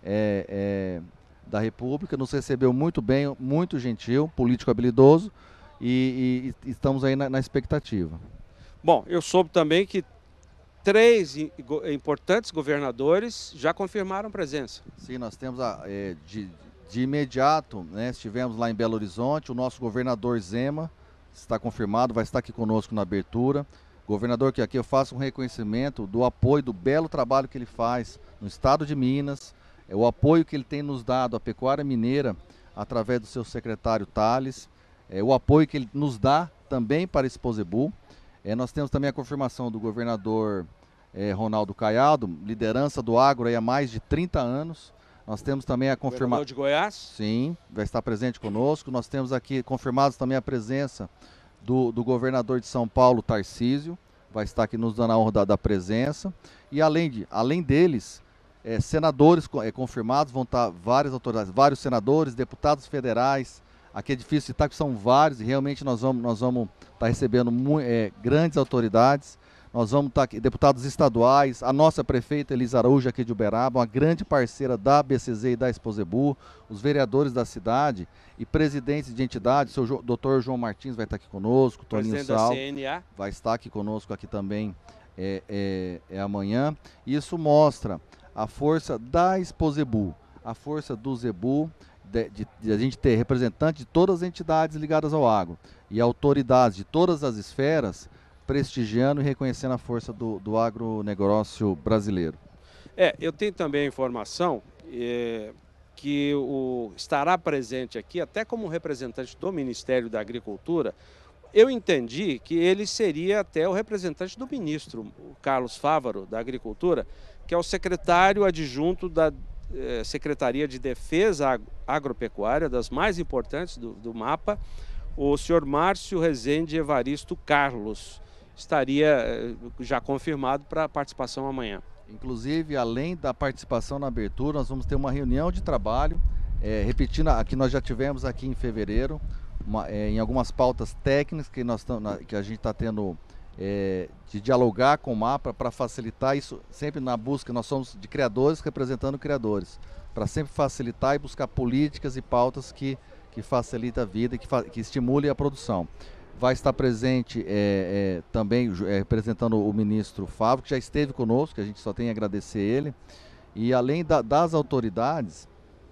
da República, nos recebeu muito bem, muito gentil, político habilidoso, e estamos aí na expectativa. Bom, eu soube também que 3 importantes governadores já confirmaram presença. Sim, nós temos de imediato, né, estivemos lá em Belo Horizonte, o nosso governador Zema está confirmado, vai estar aqui conosco na abertura. Governador, que aqui eu faço um reconhecimento do apoio, do belo trabalho que ele faz no estado de Minas, o apoio que ele tem nos dado à pecuária mineira através do seu secretário Tales, o apoio que ele nos dá também para esse Exposebu. Nós temos também a confirmação do governador Ronaldo Caiado, liderança do agro aí há mais de 30 anos. Nós temos também a confirmação... de Goiás? Sim, vai estar presente conosco. Nós temos aqui confirmados também a presença do governador de São Paulo, Tarcísio, vai estar aqui nos dando a honra da presença. E além deles, senadores confirmados, vão estar várias autoridades, vários senadores, deputados federais. Aqui é difícil citar, que são vários, e realmente nós vamos estar recebendo grandes autoridades. Nós vamos estar aqui, deputados estaduais, a nossa prefeita Elisa Araújo aqui de Uberaba, uma grande parceira da BCZ e da Exposebu, os vereadores da cidade e presidentes de entidades, o Dr. João Martins vai estar aqui conosco, Toninho Sal vai estar aqui conosco aqui também amanhã. Isso mostra a força da Exposebu, a força do Zebu, de a gente ter representantes de todas as entidades ligadas ao agro e autoridades de todas as esferas prestigiando e reconhecendo a força do agronegócio brasileiro. Eu tenho também a informação que estará presente aqui, até como representante do Ministério da Agricultura. Eu entendi que ele seria até o representante do ministro, o Carlos Fávaro, da Agricultura, que é o secretário adjunto da Secretaria de Defesa Agropecuária, das mais importantes do mapa, o senhor Márcio Rezende Evaristo Carlos. Estaria já confirmado para a participação amanhã. Inclusive, além da participação na abertura, nós vamos ter uma reunião de trabalho, repetindo a que nós já tivemos aqui em fevereiro, em algumas pautas técnicas que a gente está tendo de dialogar com o MAPA para facilitar isso, sempre na busca, nós somos de criadores representando criadores, para sempre facilitar e buscar políticas e pautas que facilitem a vida e que estimulem a produção. Vai estar presente também representando o ministro Fávaro, que já esteve conosco, que a gente só tem a agradecer ele. E além das autoridades,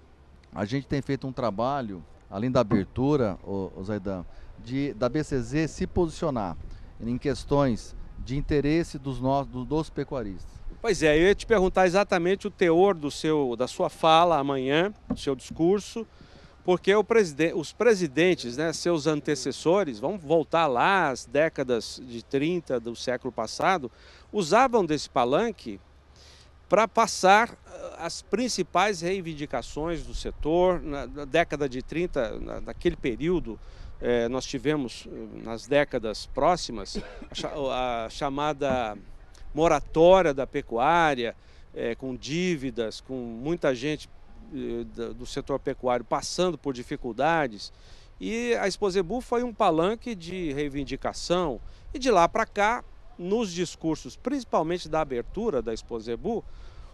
a gente tem feito um trabalho, além da abertura, Zaidan, da BCZ se posicionar em questões de interesse dos pecuaristas. Pois é, eu ia te perguntar exatamente o teor da sua fala amanhã, do seu discurso, porque os presidentes, né, seus antecessores, vamos voltar lá às décadas de 30 do século passado, usavam desse palanque para passar as principais reivindicações do setor. Na década de 30, naquele período, nós tivemos, nas décadas próximas, a chamada moratória da pecuária, com dívidas, com muita gente do setor pecuário passando por dificuldades, e a Exposebu foi um palanque de reivindicação, e de lá para cá, nos discursos, principalmente da abertura da Exposebu,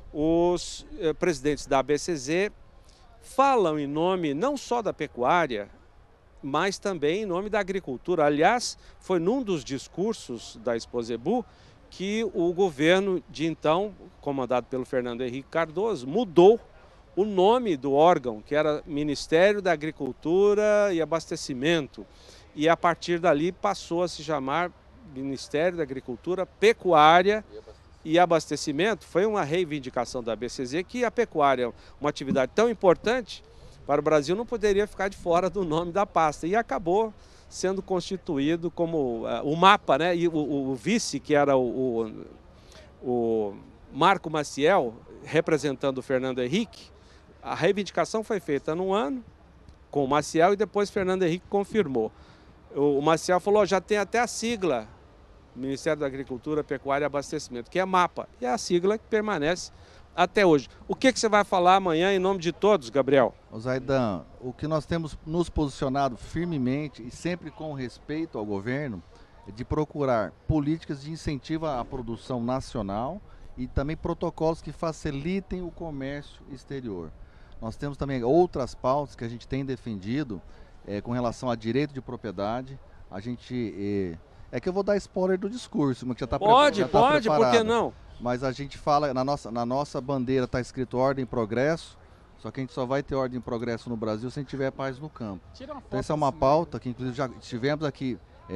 os presidentes da ABCZ falam em nome não só da pecuária, mas também em nome da agricultura. Aliás, foi num dos discursos da Exposebu que o governo de então, comandado pelo Fernando Henrique Cardoso, mudou o nome do órgão, que era Ministério da Agricultura e Abastecimento, e a partir dali passou a se chamar Ministério da Agricultura, Pecuária e Abastecimento. Foi uma reivindicação da BCZ que a pecuária, uma atividade tão importante para o Brasil, não poderia ficar de fora do nome da pasta, e acabou sendo constituído como o mapa, né? E o vice, que era o Marco Maciel, representando o Fernando Henrique, a reivindicação foi feita no ano com o Maciel e depois Fernando Henrique confirmou. O Maciel falou, já tem até a sigla, Ministério da Agricultura, Pecuária e Abastecimento, que é MAPA, e é a sigla que permanece até hoje. O que você vai falar amanhã em nome de todos, Gabriel? Zaidan, o que nós temos nos posicionado firmemente e sempre com respeito ao governo é de procurar políticas de incentivo à produção nacional e também protocolos que facilitem o comércio exterior. Nós temos também outras pautas que a gente tem defendido com relação a direito de propriedade. A gente... é que eu vou dar spoiler do discurso, mas que já está preparado. Pode, por que não? Mas a gente fala, na nossa bandeira está escrito ordem e progresso, só que a gente só vai ter ordem e progresso no Brasil se a gente tiver paz no campo. Então essa é uma pauta que inclusive já estivemos aqui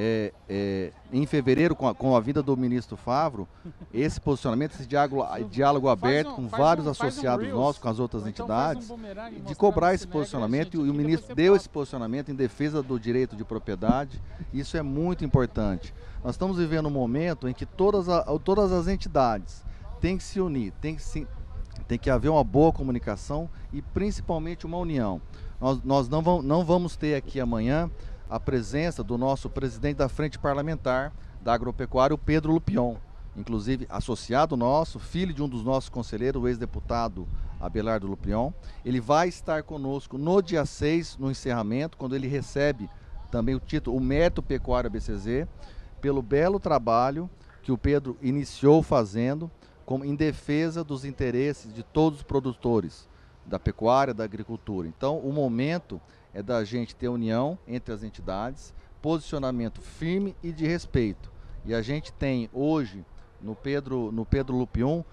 em fevereiro com a vinda do ministro Favro, esse posicionamento, esse diálogo aberto com vários associados nossos, com as outras entidades, de cobrar esse posicionamento, e o ministro deu esse posicionamento em defesa do direito de propriedade. Isso é muito importante. Nós estamos vivendo um momento em que todas as entidades têm que se unir, tem que haver uma boa comunicação e principalmente uma união. Nós não vamos ter aqui amanhã a presença do nosso presidente da Frente Parlamentar da Agropecuária, o Pedro Lupion, inclusive associado nosso, filho de um dos nossos conselheiros, o ex-deputado Abelardo Lupion. Ele vai estar conosco no dia 6, no encerramento, quando ele recebe também o título, o Mérito Pecuário ABCZ, pelo belo trabalho que o Pedro iniciou fazendo em defesa dos interesses de todos os produtores da pecuária, da agricultura. Então, o momento é da gente ter união entre as entidades, posicionamento firme e de respeito. E a gente tem hoje, no Pedro Lupion,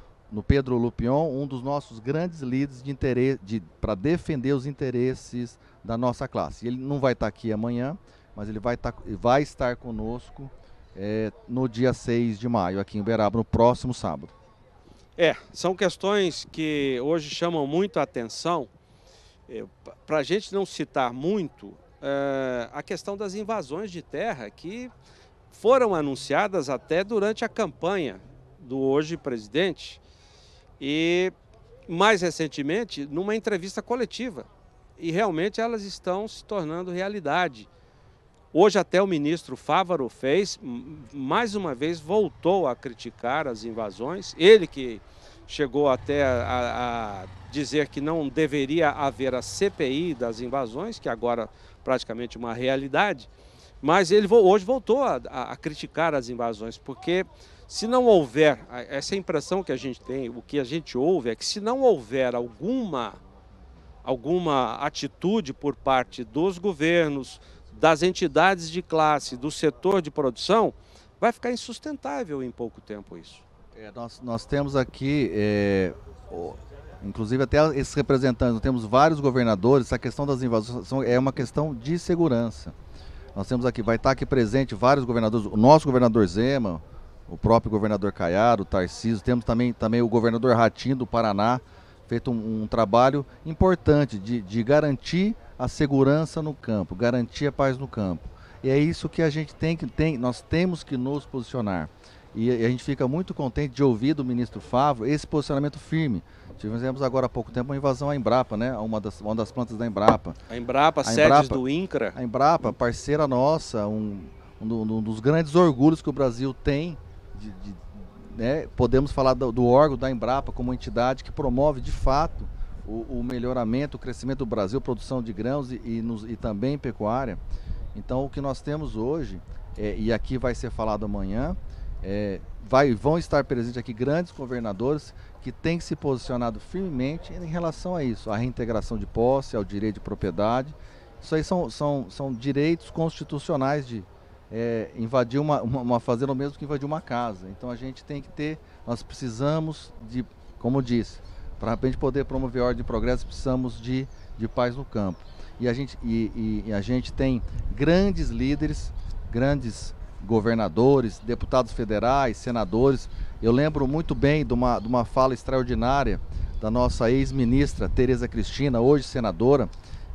um dos nossos grandes líderes de interesse para defender os interesses da nossa classe. Ele não vai estar aqui amanhã, mas ele vai estar conosco no dia 6 de maio, aqui em Uberaba, no próximo sábado. São questões que hoje chamam muito a atenção. Para a gente não citar muito, a questão das invasões de terra que foram anunciadas até durante a campanha do hoje presidente e mais recentemente numa entrevista coletiva, e realmente elas estão se tornando realidade. Hoje até o ministro Fávaro mais uma vez voltou a criticar as invasões, ele que chegou até a dizer que não deveria haver a CPI das invasões, que agora praticamente uma realidade, mas ele hoje voltou a criticar as invasões, porque se não houver, essa impressão que a gente tem, o que a gente ouve é que se não houver alguma atitude por parte dos governos, das entidades de classe, do setor de produção, vai ficar insustentável em pouco tempo isso. Nós temos aqui, inclusive até esses representantes, nós temos vários governadores. Essa questão das invasões é uma questão de segurança. Nós temos aqui, vai estar aqui presente vários governadores, o nosso governador Zema, o próprio governador Caiado, o Tarcísio, temos também o governador Ratinho do Paraná, feito um trabalho importante de garantir a segurança no campo, garantir a paz no campo. E é isso que a gente nós temos que nos posicionar. E a gente fica muito contente de ouvir do ministro Favro esse posicionamento firme. Tivemos agora há pouco tempo uma invasão à Embrapa, né? Uma das plantas da Embrapa. A Embrapa, sede do INCRA. A Embrapa, parceira nossa, um dos grandes orgulhos que o Brasil tem. Né? Podemos falar do órgão da Embrapa como entidade que promove de fato o melhoramento, o crescimento do Brasil, produção de grãos e também pecuária. Então o que nós temos hoje, e aqui vai ser falado amanhã, vão estar presentes aqui grandes governadores que têm se posicionado firmemente em relação a isso, a reintegração de posse, ao direito de propriedade. Isso aí são direitos constitucionais de invadir uma fazenda, mesmo que invadir uma casa. Então a gente tem que nós precisamos de, como disse, para a gente poder promover ordem e progresso, precisamos de paz no campo. E a gente tem grandes líderes, grandes governadores, deputados federais, senadores. Eu lembro muito bem de uma fala extraordinária da nossa ex-ministra Tereza Cristina, hoje senadora,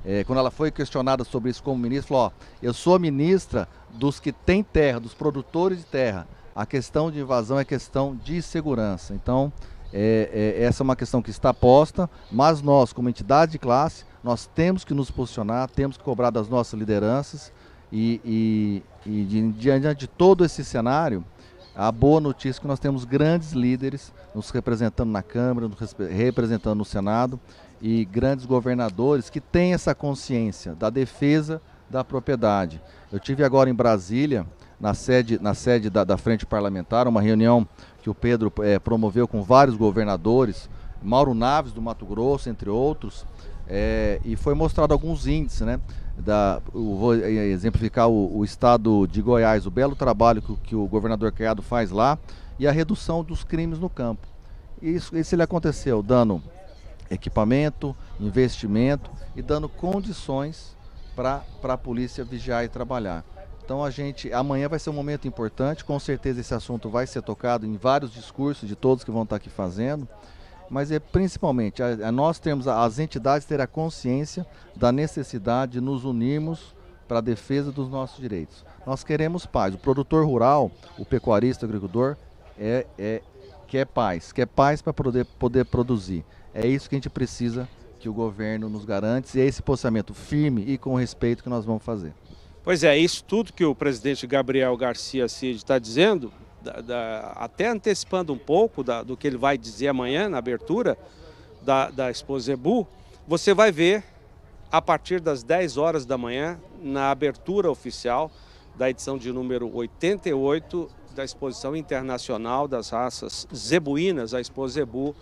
quando ela foi questionada sobre isso como ministra, falou, ó, eu sou ministra dos que têm terra, dos produtores de terra. A questão de invasão é questão de segurança. Então, essa é uma questão que está posta, mas nós, como entidade de classe, nós temos que nos posicionar, temos que cobrar das nossas lideranças e diante de todo esse cenário, a boa notícia é que nós temos grandes líderes nos representando na Câmara, nos representando no Senado e grandes governadores que têm essa consciência da defesa da propriedade. Eu tive agora em Brasília, na sede da Frente Parlamentar, uma reunião que o Pedro promoveu com vários governadores, Mauro Naves do Mato Grosso, entre outros, e foi mostrado alguns índices, né? Vou exemplificar o estado de Goiás, o belo trabalho que o governador Caiado faz lá e a redução dos crimes no campo. Isso ele aconteceu dando equipamento, investimento e dando condições para a polícia vigiar e trabalhar. Então amanhã vai ser um momento importante, com certeza esse assunto vai ser tocado em vários discursos de todos que vão estar aqui fazendo, mas principalmente nós temos, as entidades ter a consciência da necessidade de nos unirmos para a defesa dos nossos direitos. Nós queremos paz, o produtor rural, o pecuarista, o agricultor, quer paz para poder produzir. É isso que a gente precisa que o governo nos garante, e é esse posicionamento firme e com respeito que nós vamos fazer. Pois é, isso tudo que o presidente Gabriel Garcia Cid está dizendo, até antecipando um pouco do que ele vai dizer amanhã na abertura da Expo Zebu, você vai ver a partir das 10 horas da manhã, na abertura oficial da edição de número 88 da Exposição Internacional das Raças Zebuínas, a Expo Zebu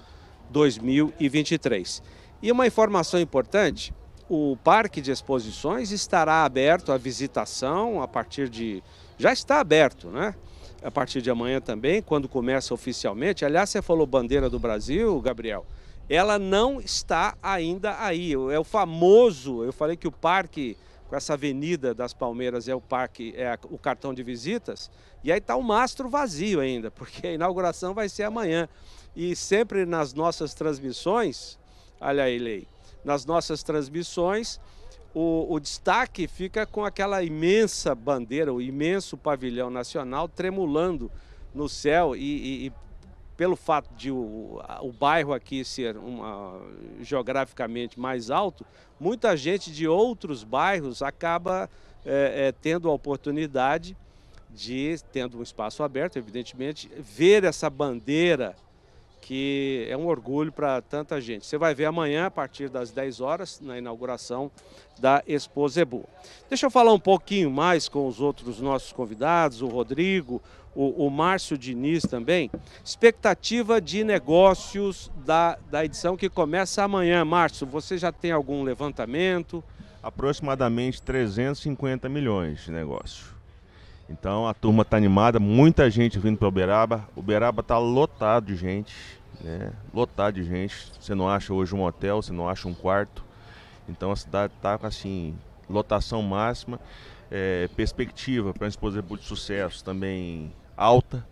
2023. E uma informação importante, o Parque de Exposições estará aberto à visitação já está aberto, né? A partir de amanhã também, quando começa oficialmente. Aliás, você falou bandeira do Brasil, Gabriel, ela não está ainda aí. É o famoso, eu falei que o parque, com essa Avenida das Palmeiras, o cartão de visitas, e aí está o mastro vazio ainda, porque a inauguração vai ser amanhã. E sempre nas nossas transmissões, olha aí, Lei, nas nossas transmissões, o destaque fica com aquela imensa bandeira, o imenso pavilhão nacional tremulando no céu e pelo fato de o bairro aqui ser geograficamente mais alto, muita gente de outros bairros acaba tendo a oportunidade de, tendo um espaço aberto, evidentemente, ver essa bandeira, que é um orgulho para tanta gente. Você vai ver amanhã, a partir das 10 horas, na inauguração da Expo Zebu. Deixa eu falar um pouquinho mais com os outros nossos convidados, o Rodrigo, o Márcio Diniz também. Expectativa de negócios da edição que começa amanhã. Márcio, você já tem algum levantamento? Aproximadamente 350 milhões de negócio. Então a turma está animada, muita gente vindo para Uberaba. Uberaba está lotado de gente, né? Lotado de gente. Você não acha hoje um hotel, você não acha um quarto. Então a cidade está com assim, lotação máxima. Perspectiva para a Expo Zebu de sucesso também alta.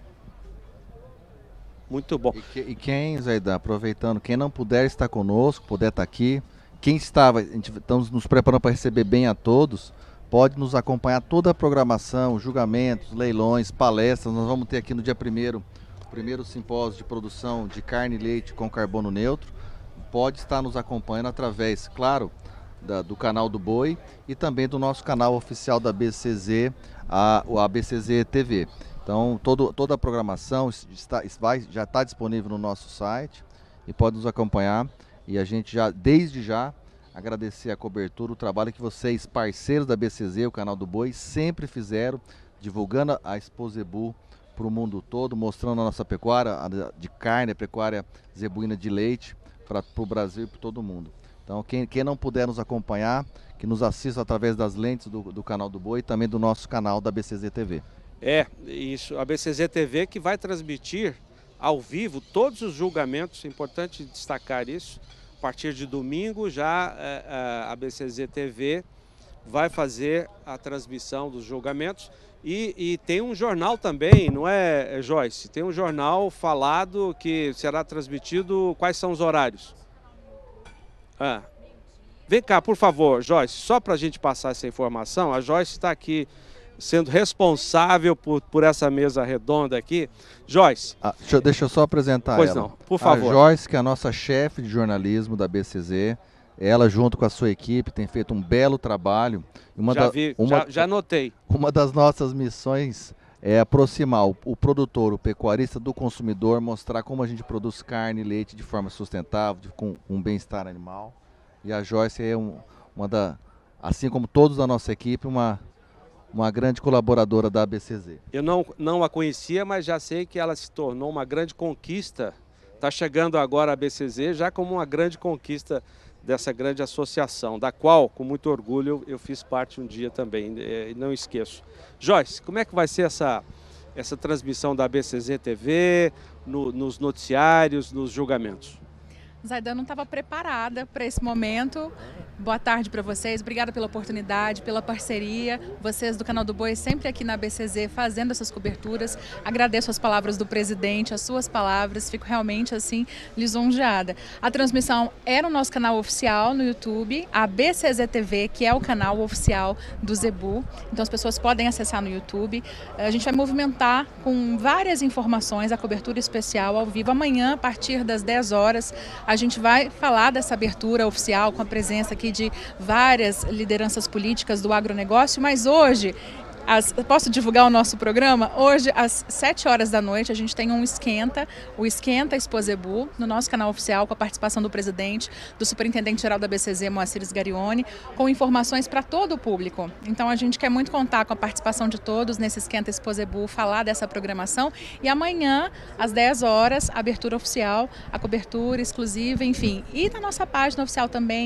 Muito bom. E quem, Zaidan, aproveitando, quem não puder estar conosco, puder estar aqui, quem estamos nos preparando para receber bem a todos, pode nos acompanhar toda a programação, julgamentos, leilões, palestras. Nós vamos ter aqui no dia 1º, o primeiro simpósio de produção de carne e leite com carbono neutro. Pode estar nos acompanhando através, claro, do canal do Boi e também do nosso canal oficial da BCZ, a BCZ TV. Então, toda a programação já está disponível no nosso site e pode nos acompanhar. E a gente desde já, agradecer a cobertura, o trabalho que vocês, parceiros da BCZ, o canal do Boi, sempre fizeram, divulgando a Expo Zebu para o mundo todo, mostrando a nossa pecuária de carne, a pecuária zebuína de leite para o Brasil e para todo mundo. Então, quem não puder nos acompanhar, que nos assista através das lentes do canal do Boi e também do nosso canal da BCZ TV. Isso, a BCZ TV que vai transmitir ao vivo todos os julgamentos, é importante destacar isso. A partir de domingo já a BCZ TV vai fazer a transmissão dos julgamentos e tem um jornal também, não é, Joyce? Tem um jornal falado que será transmitido, quais são os horários? Vem cá, por favor, Joyce, só para a gente passar essa informação, a Joyce está aqui sendo responsável por essa mesa redonda aqui. Joyce. Deixa eu só apresentar pois ela. Não, por favor. A Joyce, que é a nossa chefe de jornalismo da BCZ, ela junto com a sua equipe tem feito um belo trabalho. Já notei. Uma das nossas missões é aproximar o produtor, o pecuarista do consumidor, mostrar como a gente produz carne e leite de forma sustentável, com um bem-estar animal. E a Joyce é assim como todos da nossa equipe, uma grande colaboradora da ABCZ. Eu não a conhecia, mas já sei que ela se tornou uma grande conquista. Está chegando agora a ABCZ já como uma grande conquista dessa grande associação, da qual, com muito orgulho, eu fiz parte um dia também, e não esqueço. Joyce, como é que vai ser essa transmissão da ABCZ TV, nos noticiários, nos julgamentos? Zaidan, não estava preparada para esse momento. Boa tarde para vocês, obrigada pela oportunidade, pela parceria. Vocês do Canal do Boi sempre aqui na BCZ fazendo essas coberturas. Agradeço as palavras do presidente, as suas palavras, fico realmente assim lisonjeada. A transmissão é no nosso canal oficial no YouTube, a BCZ TV, que é o canal oficial do Zebu. Então as pessoas podem acessar no YouTube. A gente vai movimentar com várias informações a cobertura especial ao vivo. Amanhã, a partir das 10 horas, a gente vai falar dessa abertura oficial com a presença aqui de várias lideranças políticas do agronegócio, mas hoje, posso divulgar o nosso programa? Hoje, às 7 horas da noite, a gente tem o Esquenta Expo Zebu, no nosso canal oficial, com a participação do presidente, do superintendente-geral da BCZ, Moacir Sgarione, com informações para todo o público. Então, a gente quer muito contar com a participação de todos nesse Esquenta Expo Zebu, falar dessa programação. E amanhã, às 10 horas, a abertura oficial, a cobertura exclusiva, enfim. E na nossa página oficial também,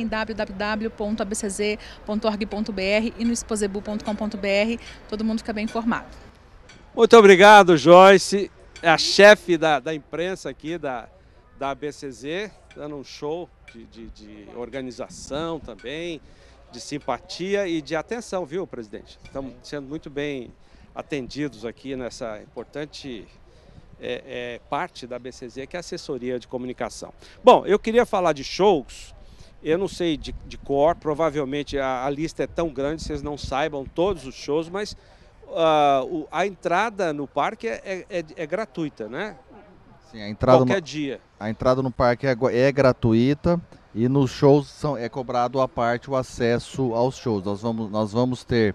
www.abcz.org.br e no expozebu.com.br. Todo mundo fica bem informado. Muito obrigado, Joyce, a chefe da imprensa aqui da ABCZ, dando um show de organização também, de simpatia e de atenção, viu, presidente? Estamos sendo muito bem atendidos aqui nessa importante parte da ABCZ, que é a assessoria de comunicação. Bom, eu queria falar de shows. Eu não sei de cor, provavelmente a lista é tão grande, vocês não saibam todos os shows, mas a entrada no parque é gratuita, né? Sim, a entrada qualquer dia. A entrada no parque é gratuita e nos shows é cobrado à parte o acesso aos shows. Nós vamos ter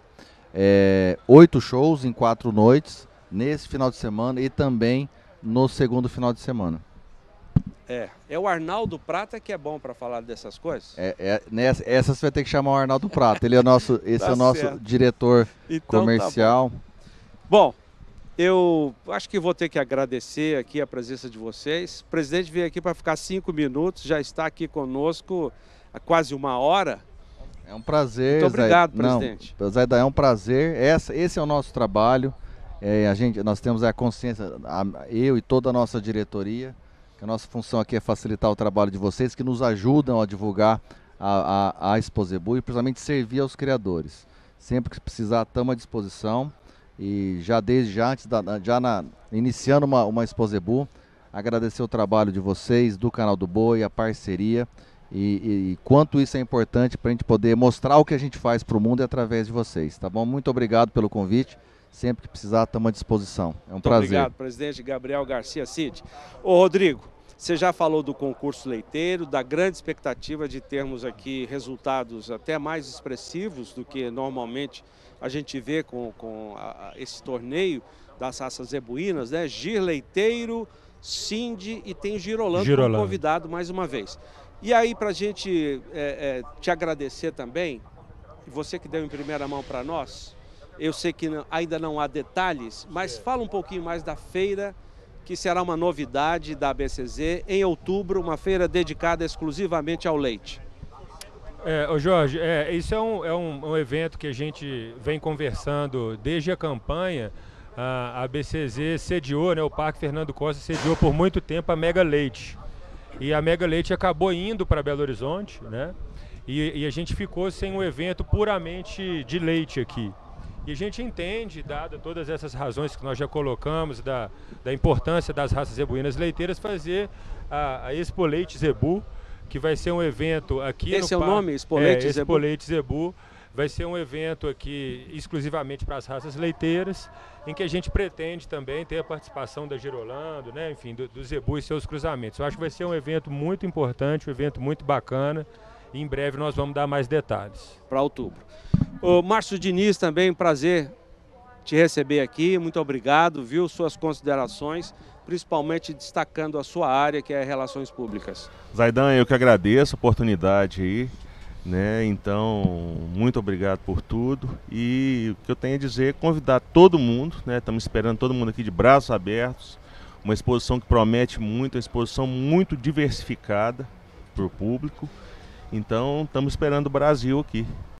8 shows em 4 noites, nesse final de semana e também no segundo final de semana. É o Arnaldo Prata que é bom para falar dessas coisas? Essa você vai ter que chamar o Arnaldo Prata. Ele é o nosso diretor então, comercial. Tá bom, eu acho que vou ter que agradecer aqui a presença de vocês. O presidente veio aqui para ficar 5 minutos, já está aqui conosco há quase 1 hora. É um prazer. Muito obrigado, presidente. Zaidan, é um prazer. Esse é o nosso trabalho. Nós temos a consciência, eu e toda a nossa diretoria. A nossa função aqui é facilitar o trabalho de vocês, que nos ajudam a divulgar a Expo Zebu e principalmente servir aos criadores. Sempre que precisar, estamos à disposição. E iniciando uma Expo Zebu, agradecer o trabalho de vocês, do Canal do Boi, a parceria e quanto isso é importante para a gente poder mostrar o que a gente faz para o mundo através de vocês, tá bom? Muito obrigado pelo convite. Sempre que precisar, estamos à disposição. É um prazer. Obrigado, presidente Gabriel Garcia Cid. Ô, Rodrigo, você já falou do concurso leiteiro, da grande expectativa de termos aqui resultados até mais expressivos do que normalmente a gente vê com esse torneio das raças zebuínas, né? Gir Leiteiro, Cindy e tem Girolando como convidado mais uma vez. E aí, para a gente te agradecer também, você que deu em primeira mão para nós, eu sei que ainda não há detalhes, mas fala um pouquinho mais da feira, que será uma novidade da ABCZ em outubro, uma feira dedicada exclusivamente ao leite. Ô Jorge, isso é um evento que a gente vem conversando desde a campanha. A ABCZ sediou, né, o Parque Fernando Costa sediou por muito tempo a Mega Leite. E a Mega Leite acabou indo para Belo Horizonte, né? E a gente ficou sem um evento puramente de leite aqui. E a gente entende, dada todas essas razões que nós já colocamos, da importância das raças zebuínas leiteiras, fazer a Expo Leite Zebu, que vai ser um evento aqui Esse no é o nome? Expo Leite Zebu? Expo Leite Zebu. Vai ser um evento aqui exclusivamente para as raças leiteiras, em que a gente pretende também ter a participação da Girolando, né? Enfim, do Zebu e seus cruzamentos. Eu acho que vai ser um evento muito importante, um evento muito bacana, e em breve nós vamos dar mais detalhes. Para outubro. O Márcio Diniz também, prazer te receber aqui, muito obrigado, viu, suas considerações, principalmente destacando a sua área, que é Relações Públicas. Zaidan, eu que agradeço a oportunidade aí, né? Então, muito obrigado por tudo, e o que eu tenho a dizer é convidar todo mundo, né? Estamos esperando todo mundo aqui de braços abertos, uma exposição que promete muito, uma exposição muito diversificada para o público, então estamos esperando o Brasil aqui.